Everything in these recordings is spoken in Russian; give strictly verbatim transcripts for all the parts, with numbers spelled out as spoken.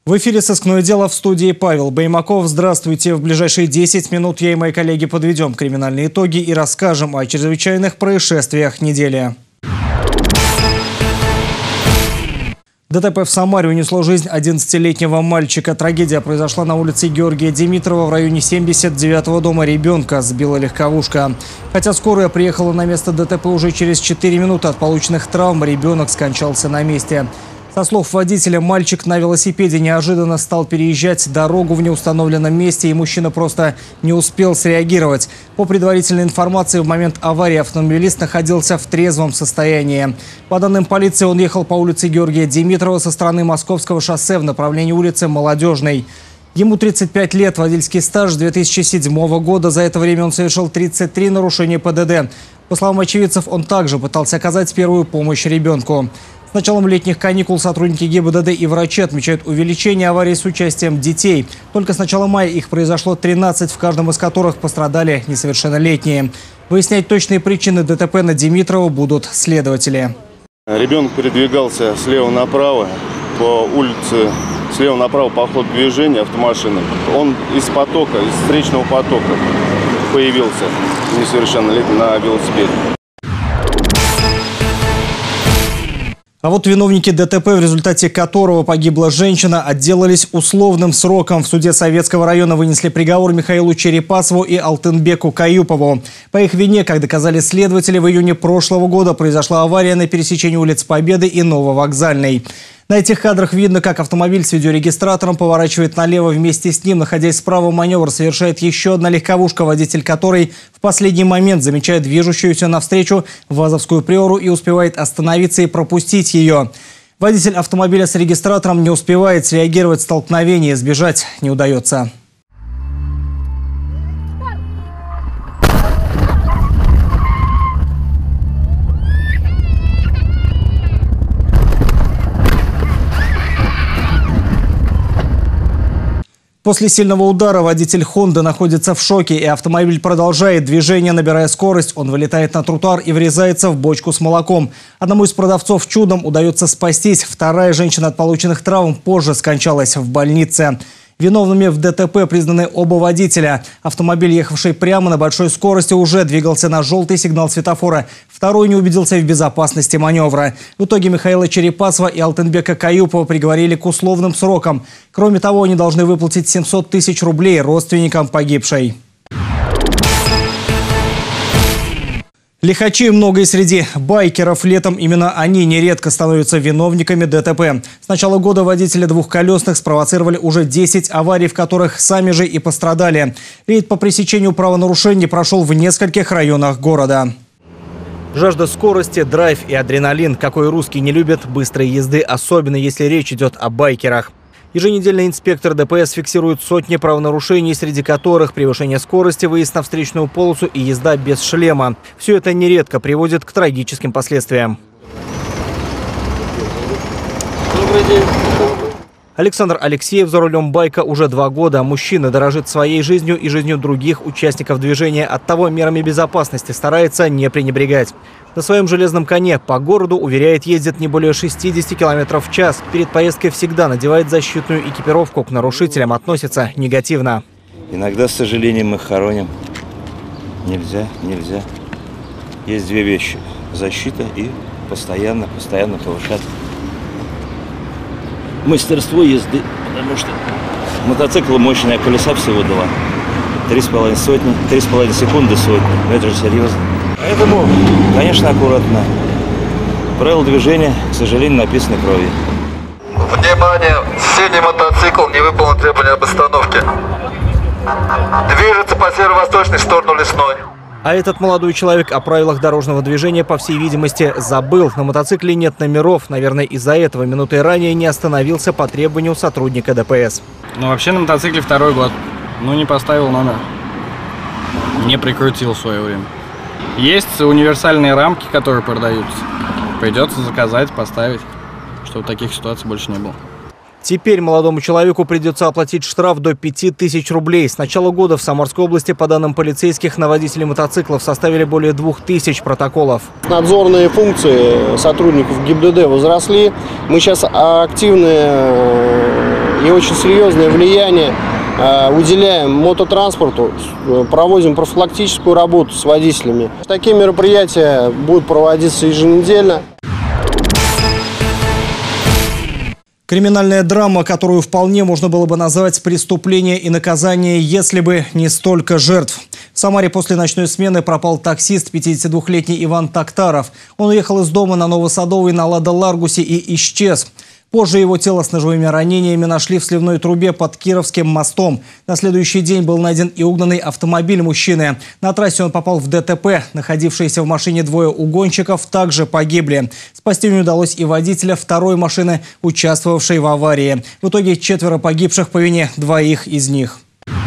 В эфире «Сыскное дело», в студии Павел Баймаков. Здравствуйте. В ближайшие десять минут я и мои коллеги подведем криминальные итоги и расскажем о чрезвычайных происшествиях недели. ДТП в Самаре унесло жизнь одиннадцатилетнего мальчика. Трагедия произошла на улице Георгия Димитрова в районе семьдесят девятого дома. Ребенка сбила легковушка. Хотя скорая приехала на место ДТП уже через четыре минуты от полученных травм, ребенок скончался на месте. Со слов водителя, мальчик на велосипеде неожиданно стал переезжать дорогу в неустановленном месте, и мужчина просто не успел среагировать. По предварительной информации, в момент аварии автомобилист находился в трезвом состоянии. По данным полиции, он ехал по улице Георгия Димитрова со стороны Московского шоссе в направлении улицы Молодежной. Ему тридцать пять лет, водительский стаж с две тысячи седьмого года. За это время он совершил тридцать три нарушения ПДД. По словам очевидцев, он также пытался оказать первую помощь ребенку. С началом летних каникул сотрудники ГИБДД и врачи отмечают увеличение аварий с участием детей. Только с начала мая их произошло тринадцать, в каждом из которых пострадали несовершеннолетние. Выяснять точные причины ДТП на Димитрова будут следователи. Ребенок передвигался слева направо по улице, слева направо по ходу движения автомашины. Он из потока, из встречного потока появился несовершеннолетний на велосипеде. А вот виновники ДТП, в результате которого погибла женщина, отделались условным сроком. В суде Советского района вынесли приговор Михаилу Черепасову и Алтынбеку Каюпову. По их вине, как доказали следователи, в июне прошлого года произошла авария на пересечении улиц Победы и Нововокзальной. На этих кадрах видно, как автомобиль с видеорегистратором поворачивает налево. Вместе с ним, находясь справа, маневр совершает еще одна легковушка, водитель которой в последний момент замечает движущуюся навстречу ВАЗовскую приору и успевает остановиться и пропустить ее. Водитель автомобиля с регистратором не успевает среагировать в столкновении, сбежать не удается. После сильного удара водитель «Хонды» находится в шоке, и автомобиль продолжает движение, набирая скорость. Он вылетает на тротуар и врезается в бочку с молоком. Одному из продавцов чудом удается спастись. Вторая женщина от полученных травм позже скончалась в больнице. Виновными в ДТП признаны оба водителя. Автомобиль, ехавший прямо на большой скорости, уже двигался на желтый сигнал светофора. Второй не убедился в безопасности маневра. В итоге Михаила Черепасова и Алтынбека Каюпова приговорили к условным срокам. Кроме того, они должны выплатить семьсот тысяч рублей родственникам погибшей. Лихачи много и среди байкеров. Летом именно они нередко становятся виновниками ДТП. С начала года водители двухколесных спровоцировали уже десять аварий, в которых сами же и пострадали. Рейд по пресечению правонарушений прошел в нескольких районах города. Жажда скорости, драйв и адреналин. Какой русский не любит быстрой езды, особенно если речь идет о байкерах. Еженедельно инспектор ДПС фиксирует сотни правонарушений, среди которых превышение скорости, выезд на встречную полосу и езда без шлема. Все это нередко приводит к трагическим последствиям. Добрый день. Александр Алексеев за рулем байка уже два года. Мужчина дорожит своей жизнью и жизнью других участников движения. Оттого мерами безопасности старается не пренебрегать. На своем железном коне по городу, уверяет, ездит не более шестидесяти километров в час. Перед поездкой всегда надевает защитную экипировку. К нарушителям относится негативно. Иногда, с сожалением, мы хороним. Нельзя, нельзя. Есть две вещи. Защита и постоянно, постоянно повышать мастерство езды. Потому что мотоцикл мощный, а колеса всего два. Три с половиной сотни, три с половиной секунды сотни. Но это же серьезно. Поэтому, конечно, аккуратно. Правила движения, к сожалению, написаны кровью. Внимание! Синий мотоцикл не выполнил требования об остановке. Движется по северо-восточной сторону Лесной. А этот молодой человек о правилах дорожного движения, по всей видимости, забыл. На мотоцикле нет номеров. Наверное, из-за этого минутой ранее не остановился по требованию сотрудника ДПС. Ну, вообще на мотоцикле второй год. Ну, не поставил номер. Не прикрутил в свое время. Есть универсальные рамки, которые продаются. Придется заказать, поставить, чтобы таких ситуаций больше не было. Теперь молодому человеку придется оплатить штраф до пяти тысяч рублей. С начала года в Самарской области, по данным полицейских, на водителей мотоциклов составили более двух тысяч протоколов. Надзорные функции сотрудников ГИБДД возросли. Мы сейчас активно и очень серьезное влияние уделяем мототранспорту, проводим профилактическую работу с водителями. Такие мероприятия будут проводиться еженедельно. Криминальная драма, которую вполне можно было бы назвать «Преступление и наказание», если бы не столько жертв. В Самаре после ночной смены пропал таксист, пятидесятидвухлетний Иван Токтаров. Он уехал из дома на Новосадовой на Лада Ларгусе и исчез. Позже его тело с ножевыми ранениями нашли в сливной трубе под Кировским мостом. На следующий день был найден и угнанный автомобиль мужчины. На трассе он попал в ДТП. Находившиеся в машине двое угонщиков также погибли. Спасти не удалось и водителя второй машины, участвовавшей в аварии. В итоге четверо погибших по вине двоих из них.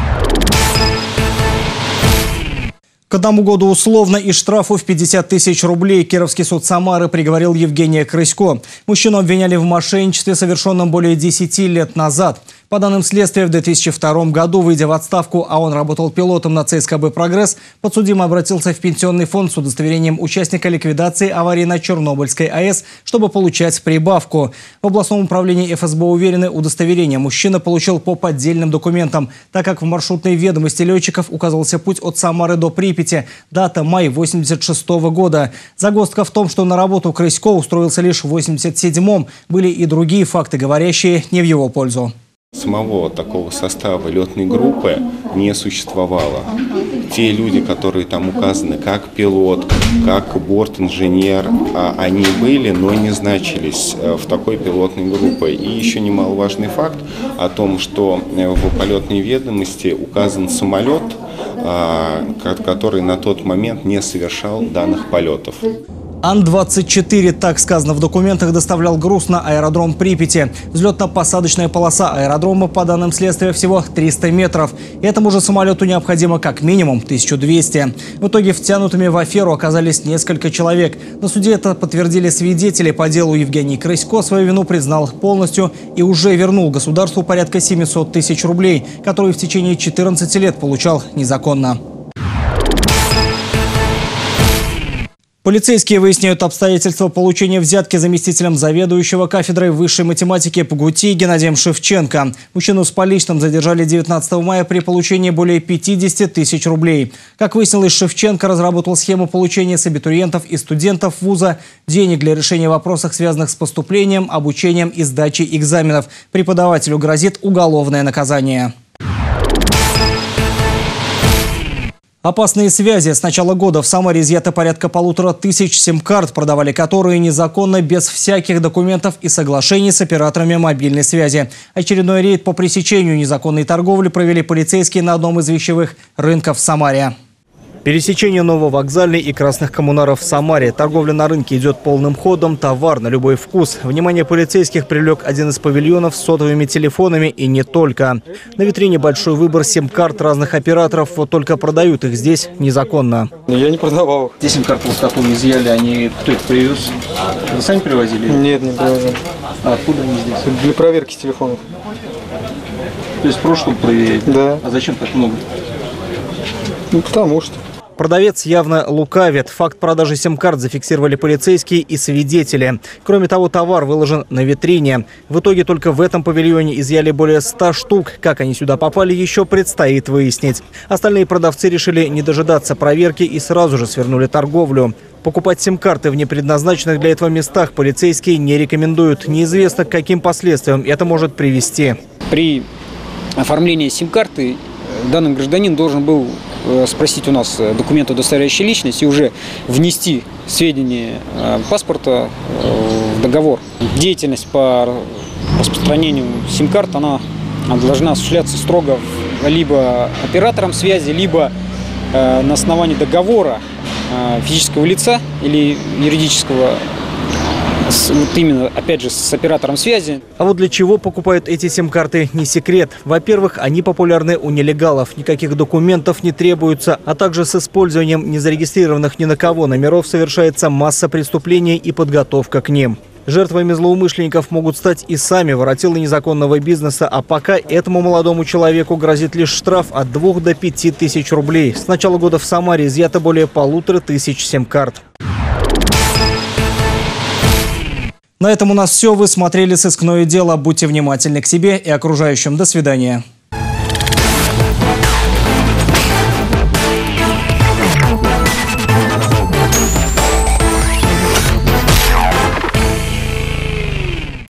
К одному году условно и штрафу в пятьдесят тысяч рублей Кировский суд Самары приговорил Евгения Крысько. Мужчину обвиняли в мошенничестве, совершенном более десяти лет назад. По данным следствия, в две тысячи втором году, выйдя в отставку, а он работал пилотом на ЦСКБ «Прогресс», подсудимый обратился в пенсионный фонд с удостоверением участника ликвидации аварии на Чернобыльской АЭС, чтобы получать прибавку. В областном управлении эф эс бэ уверены, удостоверение мужчина получил по поддельным документам, так как в маршрутной ведомости летчиков указывался путь от Самары до Припяти. Дата – май восемьдесят шестого года. Загвоздка в том, что на работу Крысько устроился лишь в восемьдесят седьмом. Были и другие факты, говорящие не в его пользу. Самого такого состава летной группы не существовало. Те люди, которые там указаны, как пилот, как борт-инженер, они были, но не значились в такой пилотной группе. И еще немаловажный факт о том, что в полетной ведомости указан самолет, который на тот момент не совершал данных полетов. Ан двадцать четыре, так сказано в документах, доставлял груз на аэродром Припяти. Взлетно-посадочная полоса аэродрома, по данным следствия, всего триста метров. Этому же самолету необходимо как минимум тысяча двести. В итоге втянутыми в аферу оказались несколько человек. На суде это подтвердили свидетели. По делу Евгений Крысько свою вину признал полностью и уже вернул государству порядка семисот тысяч рублей, которые в течение четырнадцати лет получал незаконно. Полицейские выясняют обстоятельства получения взятки заместителем заведующего кафедрой высшей математики ПГУТИ Геннадием Шевченко. Мужчину с поличным задержали девятнадцатого мая при получении более пятидесяти тысяч рублей. Как выяснилось, Шевченко разработал схему получения с абитуриентов и студентов вуза денег для решения вопросов, связанных с поступлением, обучением и сдачей экзаменов. Преподавателю грозит уголовное наказание. Опасные связи. С начала года в Самаре изъято порядка полутора тысяч сим-карт, продавали которые незаконно, без всяких документов и соглашений с операторами мобильной связи. Очередной рейд по пресечению незаконной торговли провели полицейские на одном из вещевых рынков в Самаре. Пересечение Нововокзальной и Красных Коммунаров в Самаре. Торговля на рынке идет полным ходом, товар на любой вкус. Внимание полицейских привлек один из павильонов с сотовыми телефонами и не только. На витрине большой выбор сим-карт разных операторов, вот только продают их здесь незаконно. Я не продавал. Здесь сим-карту вот такую изъяли, они кто их привез? Вы сами привозили? Нет, не привозил. А откуда они здесь? Для проверки телефонов. То есть прошлую проверить? Да. А зачем так много? Ну, потому что. Продавец явно лукавит. Факт продажи сим-карт зафиксировали полицейские и свидетели. Кроме того, товар выложен на витрине. В итоге только в этом павильоне изъяли более ста штук. Как они сюда попали, еще предстоит выяснить. Остальные продавцы решили не дожидаться проверки и сразу же свернули торговлю. Покупать сим-карты в непредназначенных для этого местах полицейские не рекомендуют. Неизвестно, к каким последствиям это может привести. При оформлении сим-карты данный гражданин должен был спросить у нас документы, удостоверяющие личность, и уже внести сведения паспорта в договор. Деятельность по распространению сим-карт, она должна осуществляться строго либо оператором связи, либо на основании договора физического лица или юридического, вот именно, опять же, с оператором связи. А вот для чего покупают эти сим-карты, не секрет. Во-первых, они популярны у нелегалов. Никаких документов не требуется. А также с использованием незарегистрированных ни на кого номеров совершается масса преступлений и подготовка к ним. Жертвами злоумышленников могут стать и сами воротилы незаконного бизнеса. А пока этому молодому человеку грозит лишь штраф от двух до пяти тысяч рублей. С начала года в Самаре изъято более полутора тысяч сим-карт. На этом у нас все. Вы смотрели «Сыскное дело». Будьте внимательны к себе и окружающим. До свидания.